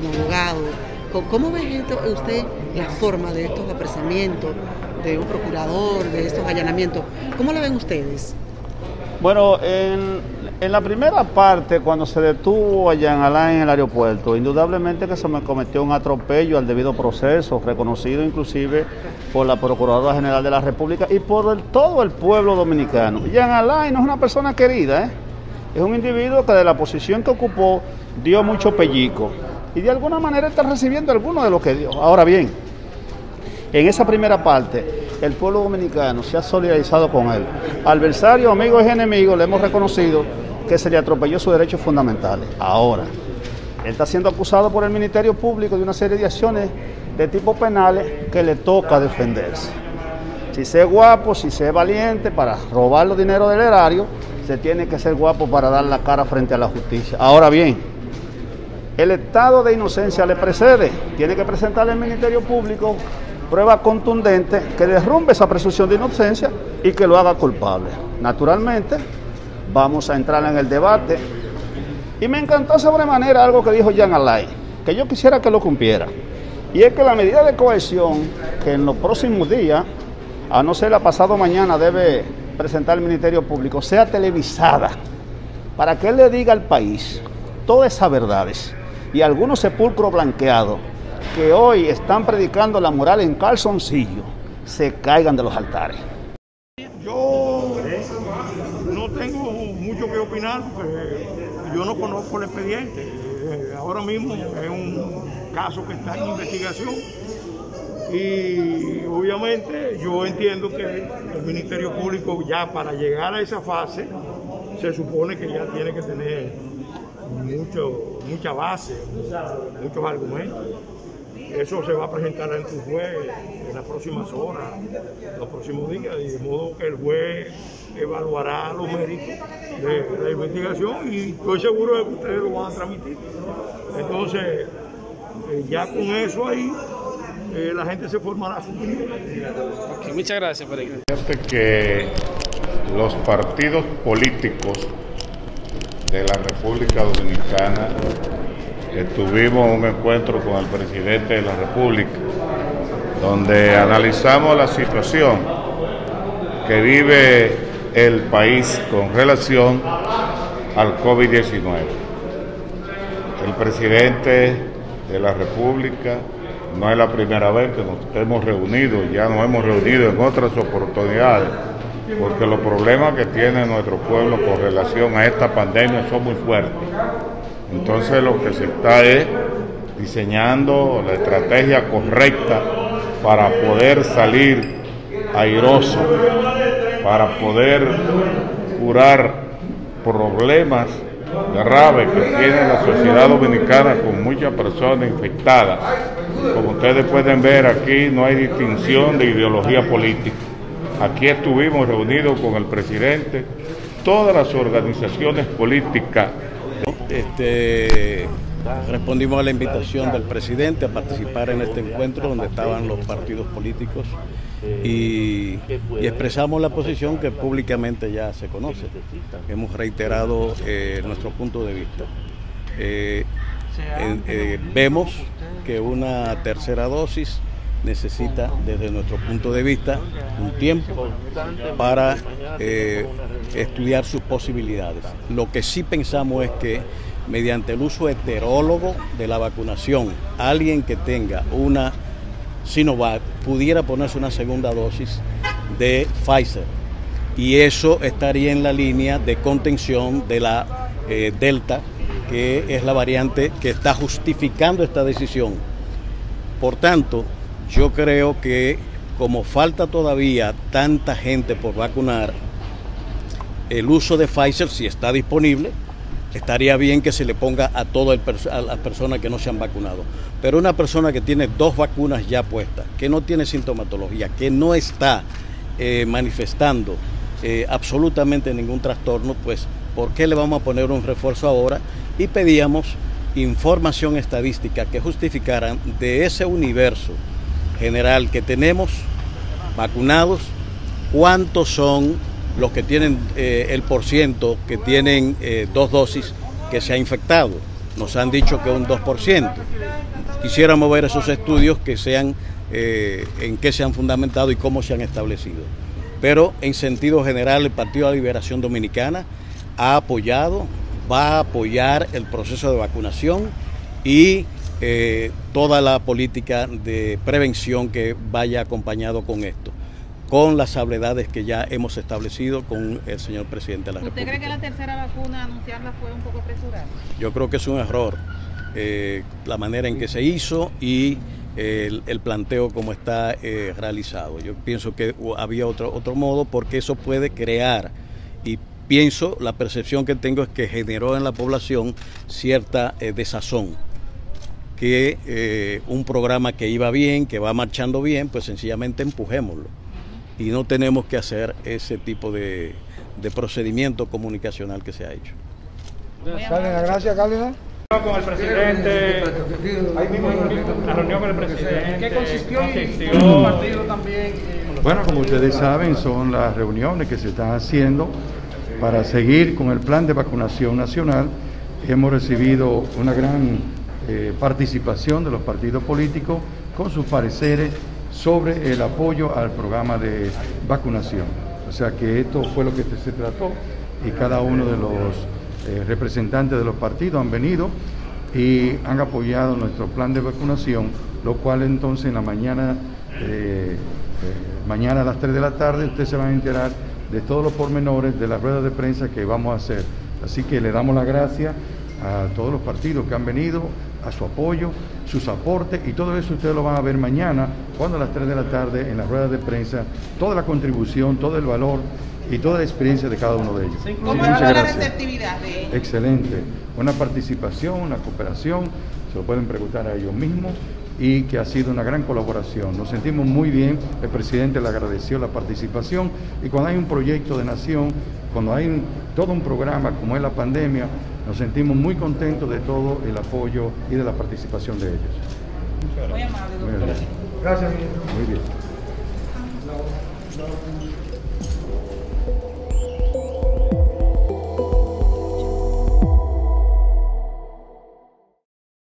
como abogado, ¿cómo ve usted la forma de estos apresamientos, de un procurador, de estos allanamientos? ¿Cómo lo ven ustedes? Bueno, en la primera parte, cuando se detuvo a Jean Alain en el aeropuerto, indudablemente que se me cometió un atropello al debido proceso, reconocido inclusive por la Procuradora General de la República y por todo el pueblo dominicano. Jean Alain no es una persona querida, es un individuo que de la posición que ocupó dio mucho pellico y de alguna manera está recibiendo alguno de lo que dio. Ahora bien, en esa primera parte, el pueblo dominicano se ha solidarizado con él. Adversario, amigos y enemigos, le hemos reconocido que se le atropelló sus derechos fundamentales. Ahora, él está siendo acusado por el Ministerio Público de una serie de acciones de tipo penales que le toca defenderse. Si se es guapo, si se es valiente para robar los dineros del erario, se tiene que ser guapo para dar la cara frente a la justicia. Ahora bien, el estado de inocencia le precede. Tiene que presentarle al Ministerio Público prueba contundente que derrumbe esa presunción de inocencia y que lo haga culpable. Naturalmente, vamos a entrar en el debate. Y me encantó sobremanera algo que dijo Jean Alain, que yo quisiera que lo cumpliera. Y es que la medida de cohesión que en los próximos días, a no ser la pasado mañana, debe presentar el Ministerio Público, sea televisada, para que él le diga al país todas esas verdades y algunos sepulcros blanqueados que hoy están predicando la moral en calzoncillo, se caigan de los altares. Yo no tengo mucho que opinar porque yo no conozco el expediente. Ahora mismo es un caso que está en investigación y obviamente yo entiendo que el Ministerio Público ya para llegar a esa fase se supone que ya tiene que tener mucha base, muchos argumentos. Eso se va a presentar ante un juez en las próximas horas, los próximos días, y de modo que el juez evaluará los méritos de la investigación y estoy seguro de que ustedes lo van a transmitir. Entonces, ya con eso ahí, la gente se formará su opinión. Okay, muchas gracias, Peregrino. Fíjate que los partidos políticos de la República Dominicana tuvimos un encuentro con el presidente de la República, donde analizamos la situación que vive el país con relación al COVID-19. El presidente de la República, no es la primera vez que nos hemos reunido, ya nos hemos reunido en otras oportunidades, porque los problemas que tiene nuestro pueblo con relación a esta pandemia son muy fuertes. Entonces lo que se está es diseñando la estrategia correcta para poder salir airoso, para poder curar problemas graves que tiene la sociedad dominicana con muchas personas infectadas. Como ustedes pueden ver, aquí no hay distinción de ideología política. Aquí estuvimos reunidos con el presidente, todas las organizaciones políticas. Respondimos a la invitación del presidente a participar en este encuentro donde estaban los partidos políticos y expresamos la posición que públicamente ya se conoce. Hemos reiterado nuestro punto de vista. Vemos que una tercera dosis necesita, desde nuestro punto de vista, un tiempo para estudiar sus posibilidades. Lo que sí pensamos es que mediante el uso heterólogo de la vacunación, alguien que tenga una Sinovac pudiera ponerse una segunda dosis de Pfizer y eso estaría en la línea de contención de la Delta, que es la variante que está justificando esta decisión. Por tanto, yo creo que como falta todavía tanta gente por vacunar, el uso de Pfizer, si está disponible, estaría bien que se le ponga a todas las personas que no se han vacunado. Pero una persona que tiene 2 vacunas ya puestas, que no tiene sintomatología, que no está manifestando absolutamente ningún trastorno, pues ¿por qué le vamos a poner un refuerzo ahora? Y pedíamos información estadística que justificaran de ese universo general que tenemos vacunados, cuántos son los que tienen el porciento que tienen 2 dosis que se ha infectado. Nos han dicho que un 2%. quisiéramos ver esos estudios que sean en qué se han fundamentado y cómo se han establecido. Pero en sentido general el Partido de la Liberación Dominicana ha apoyado, va a apoyar el proceso de vacunación y toda la política de prevención que vaya acompañado con esto, con las salvedades que ya hemos establecido con el señor presidente de la República. ¿Usted cree que la tercera vacuna anunciarla fue un poco apresurada? Yo creo que es un error la manera en que se hizo y el planteo como está realizado. Yo pienso que había otro modo, porque eso puede crear, y pienso, la percepción que tengo es que generó en la población cierta desazón, que un programa que iba bien, que va marchando bien, pues sencillamente empujémoslo. Y no tenemos que hacer ese tipo de procedimiento comunicacional que se ha hecho. Cárdenas, gracias, Cárdenas. Con el presidente, ahí mismo la reunión con el presidente. ¿Qué consistió? El partido también. Bueno, como ustedes saben, son las reuniones que se están haciendo para seguir con el plan de vacunación nacional. Hemos recibido una gran participación de los partidos políticos con sus pareceres sobre el apoyo al programa de vacunación. O sea que esto fue lo que se trató y cada uno de los representantes de los partidos han venido y han apoyado nuestro plan de vacunación, lo cual entonces en la mañana, mañana a las 3 de la tarde, ustedes se van a enterar de todos los pormenores de las ruedas de prensa que vamos a hacer. Así que le damos las gracias a todos los partidos que han venido, a su apoyo, sus aportes, y todo eso ustedes lo van a ver mañana, cuando a las 3 de la tarde en las ruedas de prensa, toda la contribución, todo el valor y toda la experiencia de cada uno de ellos. ¿Cómo es la receptividad de ellos? Excelente, una participación, una cooperación, se lo pueden preguntar a ellos mismos, y que ha sido una gran colaboración. Nos sentimos muy bien, el presidente le agradeció la participación, y cuando hay un proyecto de nación, cuando hay todo un programa como es la pandemia, nos sentimos muy contentos de todo el apoyo y de la participación de ellos. Muy amable, doctor. Muy bien. Gracias, Muy bien.